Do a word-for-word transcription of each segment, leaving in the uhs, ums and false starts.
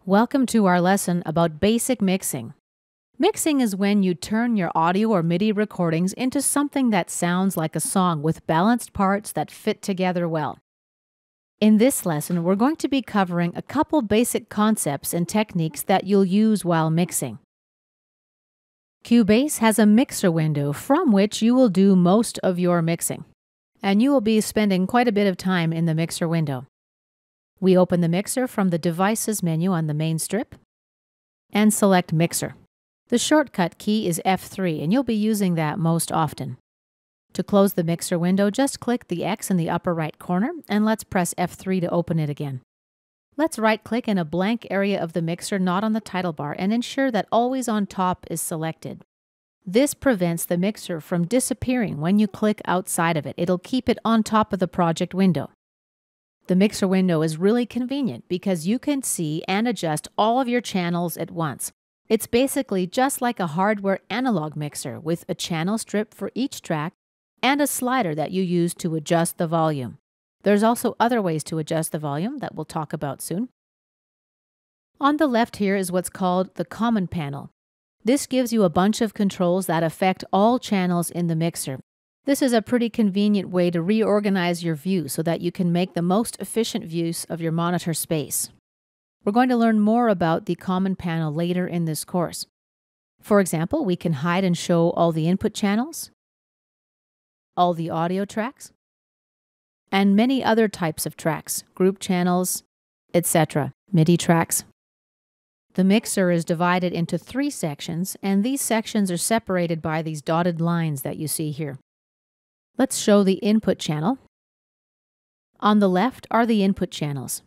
Welcome to our lesson about basic mixing. Mixing is when you turn your audio or MIDI recordings into something that sounds like a song with balanced parts that fit together well. In this lesson, we're going to be covering a couple basic concepts and techniques that you'll use while mixing. Cubase has a mixer window from which you will do most of your mixing, and you will be spending quite a bit of time in the mixer window. We open the mixer from the Devices menu on the main strip and select Mixer. The shortcut key is F three, and you'll be using that most often. To close the mixer window, just click the X in the upper right corner, and let's press F three to open it again. Let's right-click in a blank area of the mixer not on the title bar and ensure that Always on Top is selected. This prevents the mixer from disappearing when you click outside of it. It'll keep it on top of the project window. The mixer window is really convenient because you can see and adjust all of your channels at once. It's basically just like a hardware analog mixer with a channel strip for each track and a slider that you use to adjust the volume. There's also other ways to adjust the volume that we'll talk about soon. On the left here is what's called the Common Panel. This gives you a bunch of controls that affect all channels in the mixer. This is a pretty convenient way to reorganize your view so that you can make the most efficient use of your monitor space. We're going to learn more about the Common Panel later in this course. For example, we can hide and show all the input channels, all the audio tracks, and many other types of tracks, group channels, et cetera, MIDI tracks. The mixer is divided into three sections, and these sections are separated by these dotted lines that you see here. Let's show the input channel. On the left are the input channels.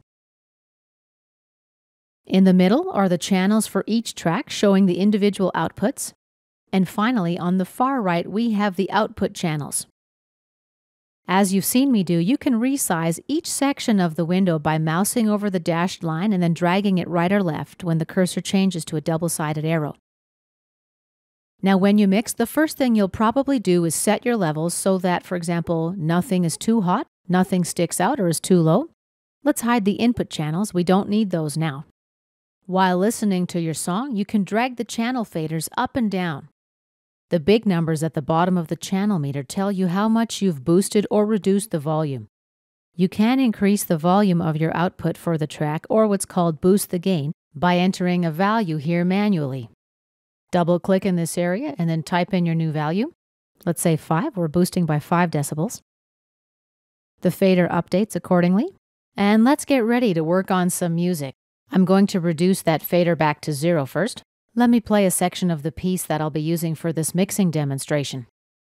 In the middle are the channels for each track showing the individual outputs. And finally, on the far right, we have the output channels. As you've seen me do, you can resize each section of the window by mousing over the dashed line and then dragging it right or left when the cursor changes to a double-sided arrow. Now, when you mix, the first thing you'll probably do is set your levels so that, for example, nothing is too hot, nothing sticks out or is too low. Let's hide the input channels. We don't need those now. While listening to your song, you can drag the channel faders up and down. The big numbers at the bottom of the channel meter tell you how much you've boosted or reduced the volume. You can increase the volume of your output for the track, or what's called boost the gain, by entering a value here manually. Double-click in this area and then type in your new value. Let's say five. We're boosting by five decibels. The fader updates accordingly. And let's get ready to work on some music. I'm going to reduce that fader back to zero first. Let me play a section of the piece that I'll be using for this mixing demonstration.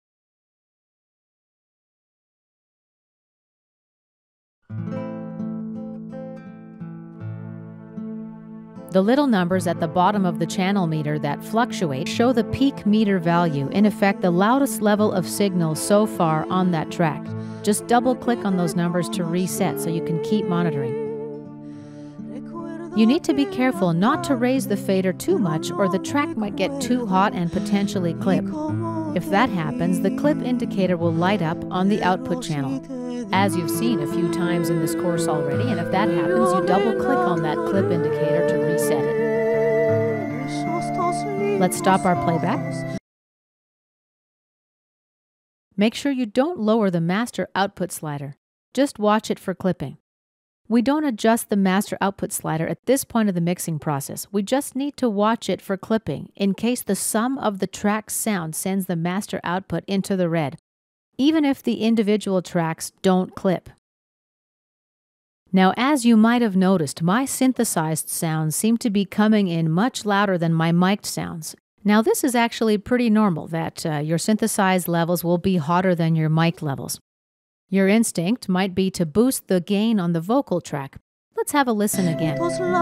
The little numbers at the bottom of the channel meter that fluctuate show the peak meter value, in effect the loudest level of signal so far on that track. Just double-click on those numbers to reset so you can keep monitoring. You need to be careful not to raise the fader too much or the track might get too hot and potentially clip. If that happens, the clip indicator will light up on the output channel, as you've seen a few times in this course already, and if that happens, you double-click on that clip indicator to reset it. Let's stop our playback. Make sure you don't lower the master output slider. Just watch it for clipping. We don't adjust the master output slider at this point of the mixing process. We just need to watch it for clipping in case the sum of the track's sound sends the master output into the red, even if the individual tracks don't clip. Now, as you might have noticed, my synthesized sounds seem to be coming in much louder than my mic'd sounds. Now, this is actually pretty normal that uh, your synthesized levels will be hotter than your mic levels. Your instinct might be to boost the gain on the vocal track. Let's have a listen again.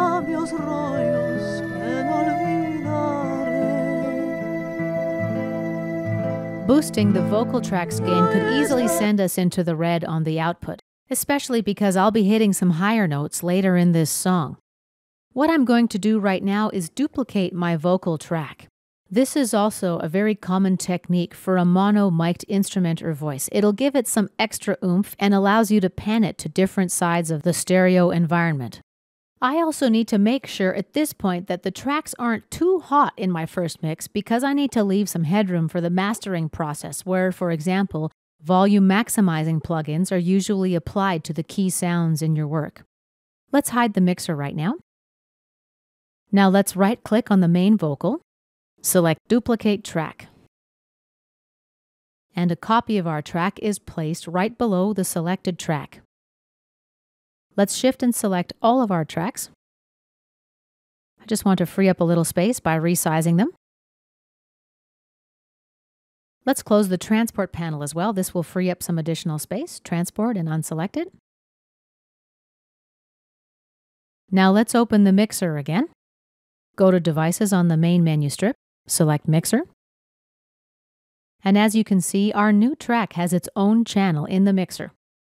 Boosting the vocal track's gain could easily send us into the red on the output, especially because I'll be hitting some higher notes later in this song. What I'm going to do right now is duplicate my vocal track. This is also a very common technique for a mono-mic'd instrument or voice. It'll give it some extra oomph and allows you to pan it to different sides of the stereo environment. I also need to make sure at this point that the tracks aren't too hot in my first mix because I need to leave some headroom for the mastering process where, for example, volume maximizing plugins are usually applied to the key sounds in your work. Let's hide the mixer right now. Now let's right-click on the main vocal, select Duplicate Track. And a copy of our track is placed right below the selected track. Let's shift and select all of our tracks. I just want to free up a little space by resizing them. Let's close the transport panel as well. This will free up some additional space. Transport and unselected. Now let's open the mixer again. Go to Devices on the main menu strip, select Mixer. And as you can see, our new track has its own channel in the mixer.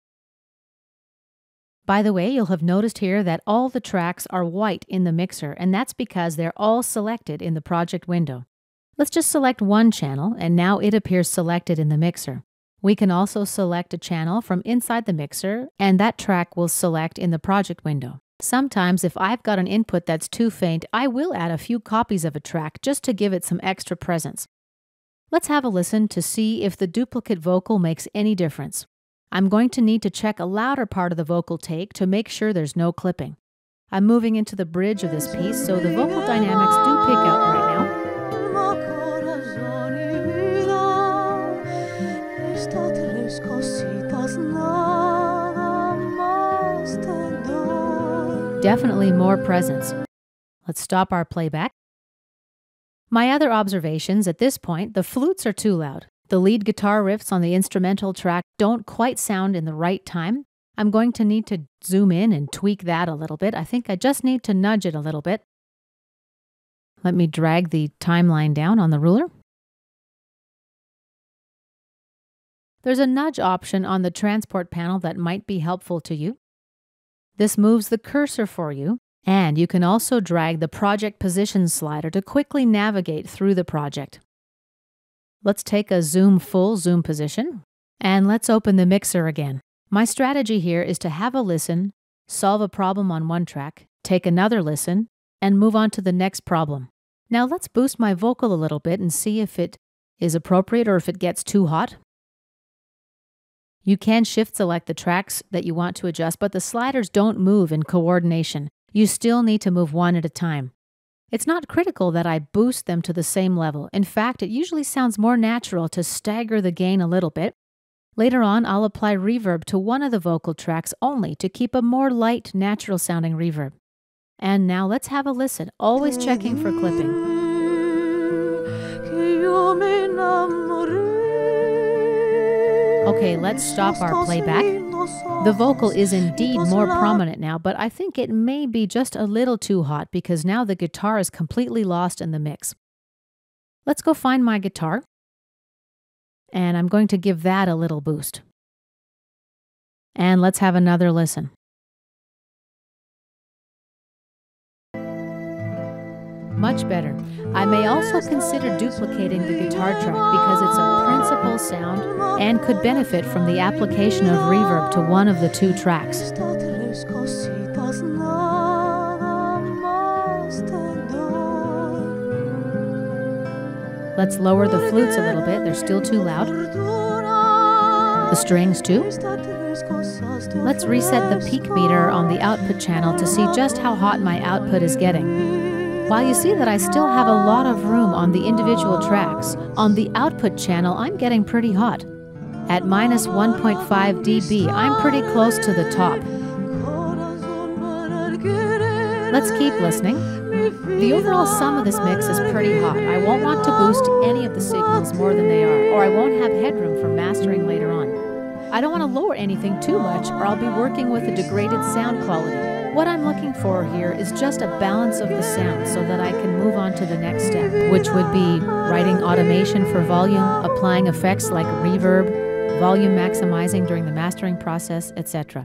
By the way, you'll have noticed here that all the tracks are white in the mixer, and that's because they're all selected in the project window. Let's just select one channel, and now it appears selected in the mixer. We can also select a channel from inside the mixer, and that track will select in the project window. Sometimes, if I've got an input that's too faint, I will add a few copies of a track just to give it some extra presence. Let's have a listen to see if the duplicate vocal makes any difference. I'm going to need to check a louder part of the vocal take to make sure there's no clipping. I'm moving into the bridge of this piece, so the vocal dynamics do pick out right now. Definitely more presence. Let's stop our playback. My other observations at this point, the flutes are too loud. The lead guitar riffs on the instrumental track don't quite sound in the right time. I'm going to need to zoom in and tweak that a little bit. I think I just need to nudge it a little bit. Let me drag the timeline down on the ruler. There's a nudge option on the transport panel that might be helpful to you. This moves the cursor for you, and you can also drag the project position slider to quickly navigate through the project. Let's take a zoom full zoom position, and let's open the mixer again. My strategy here is to have a listen, solve a problem on one track, take another listen, and move on to the next problem. Now let's boost my vocal a little bit and see if it is appropriate or if it gets too hot. You can shift select the tracks that you want to adjust, but the sliders don't move in coordination. You still need to move one at a time. It's not critical that I boost them to the same level. In fact, it usually sounds more natural to stagger the gain a little bit. Later on, I'll apply reverb to one of the vocal tracks only to keep a more light, natural-sounding reverb. And now let's have a listen, always checking for clipping. Okay, let's stop our playback. The vocal is indeed more prominent now, but I think it may be just a little too hot because now the guitar is completely lost in the mix. Let's go find my guitar, and I'm going to give that a little boost. And let's have another listen. Much better. I may also consider duplicating the guitar track because it's a principal sound and could benefit from the application of reverb to one of the two tracks. Let's lower the flutes a little bit, they're still too loud. The strings too. Let's reset the peak meter on the output channel to see just how hot my output is getting. While you see that I still have a lot of room on the individual tracks, on the output channel I'm getting pretty hot. At minus one point five decibels, I'm pretty close to the top. Let's keep listening. The overall sum of this mix is pretty hot. I won't want to boost any of the signals more than they are, or I won't have headroom for mastering later on. I don't want to lower anything too much, or I'll be working with a degraded sound quality. What I'm looking for here is just a balance of the sound so that I can move on to the next step, which would be writing automation for volume, applying effects like reverb, volume maximizing during the mastering process, et cetera.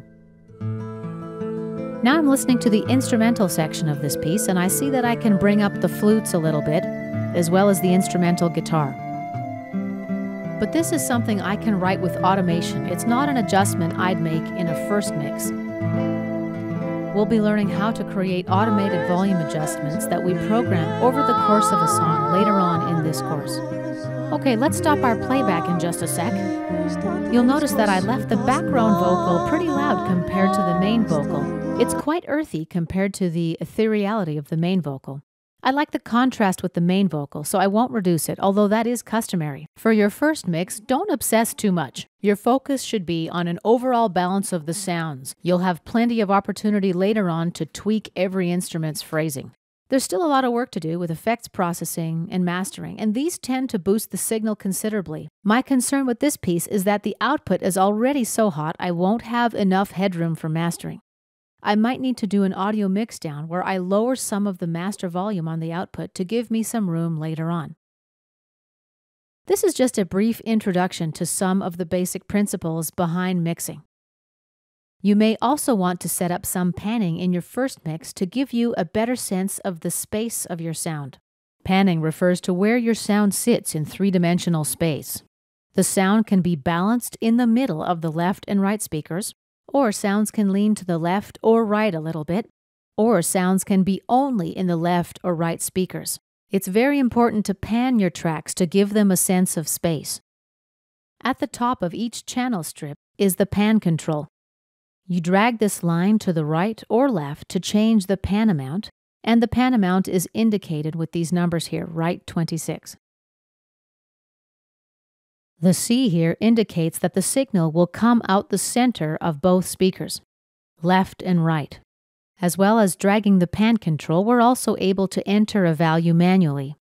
Now I'm listening to the instrumental section of this piece, and I see that I can bring up the flutes a little bit, as well as the instrumental guitar. But this is something I can write with automation. It's not an adjustment I'd make in a first mix. we'll be learning how to create automated volume adjustments that we program over the course of a song later on in this course. Okay, let's stop our playback in just a sec. You'll notice that I left the background vocal pretty loud compared to the main vocal. It's quite earthy compared to the ethereality of the main vocal. I like the contrast with the main vocal, so I won't reduce it, although that is customary. For your first mix, don't obsess too much. Your focus should be on an overall balance of the sounds. You'll have plenty of opportunity later on to tweak every instrument's phrasing. There's still a lot of work to do with effects processing and mastering, and these tend to boost the signal considerably. My concern with this piece is that the output is already so hot I won't have enough headroom for mastering. I might need to do an audio mix down where I lower some of the master volume on the output to give me some room later on. This is just a brief introduction to some of the basic principles behind mixing. You may also want to set up some panning in your first mix to give you a better sense of the space of your sound. Panning refers to where your sound sits in three-dimensional space. The sound can be balanced in the middle of the left and right speakers, or sounds can lean to the left or right a little bit, or sounds can be only in the left or right speakers. It's very important to pan your tracks to give them a sense of space. At the top of each channel strip is the pan control. You drag this line to the right or left to change the pan amount, and the pan amount is indicated with these numbers here, right twenty-six. The C here indicates that the signal will come out the center of both speakers, left and right. As well as dragging the pan control, we're also able to enter a value manually.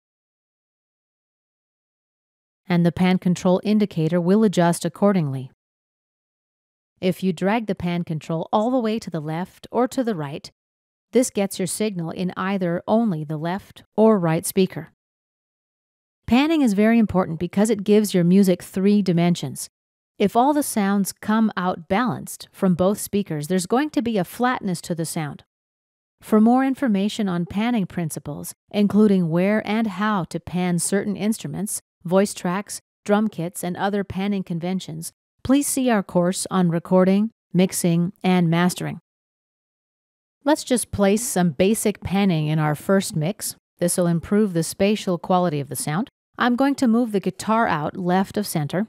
And the pan control indicator will adjust accordingly. If you drag the pan control all the way to the left or to the right, this gets your signal in either only the left or right speaker. Panning is very important because it gives your music three dimensions. If all the sounds come out balanced from both speakers, there's going to be a flatness to the sound. For more information on panning principles, including where and how to pan certain instruments, voice tracks, drum kits, and other panning conventions, please see our course on recording, mixing, and mastering. Let's just place some basic panning in our first mix. This will improve the spatial quality of the sound. I'm going to move the guitar out left of center.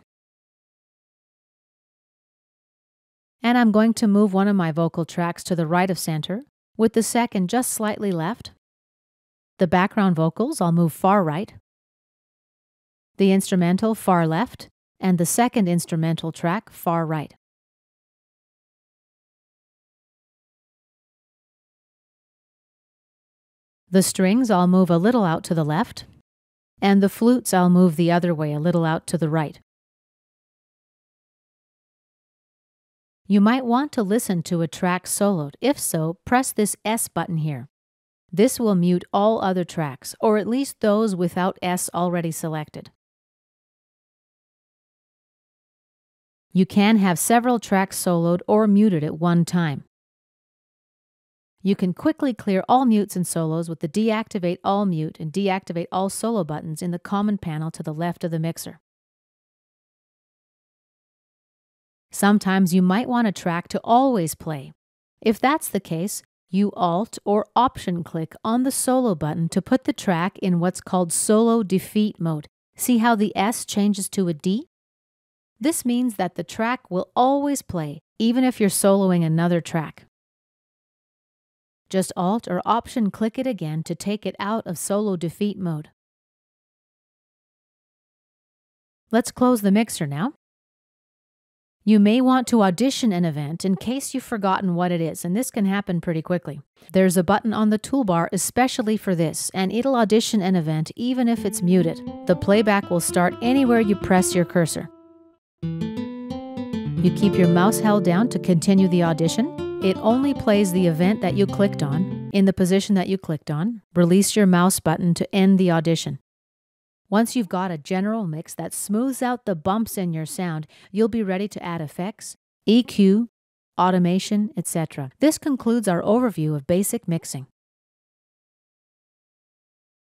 And I'm going to move one of my vocal tracks to the right of center, with the second just slightly left. The background vocals I'll move far right. The instrumental far left, and the second instrumental track far right. The strings I'll move a little out to the left, and the flutes I'll move the other way a little out to the right. You might want to listen to a track soloed. If so, press this S button here. This will mute all other tracks, or at least those without S already selected. You can have several tracks soloed or muted at one time. You can quickly clear all mutes and solos with the Deactivate All Mute and Deactivate All Solo buttons in the common panel to the left of the mixer. Sometimes you might want a track to always play. If that's the case, you Alt or Option click on the Solo button to put the track in what's called Solo Defeat mode. See how the S changes to a D? This means that the track will always play, even if you're soloing another track. Just Alt or Option click it again to take it out of Solo Defeat mode. Let's close the mixer now. You may want to audition an event in case you've forgotten what it is, and this can happen pretty quickly. There's a button on the toolbar especially for this, and it'll audition an event even if it's muted. The playback will start anywhere you press your cursor. You keep your mouse held down to continue the audition. It only plays the event that you clicked on, in the position that you clicked on. Release your mouse button to end the audition. Once you've got a general mix that smooths out the bumps in your sound, you'll be ready to add effects, E Q, automation, et cetera. This concludes our overview of basic mixing.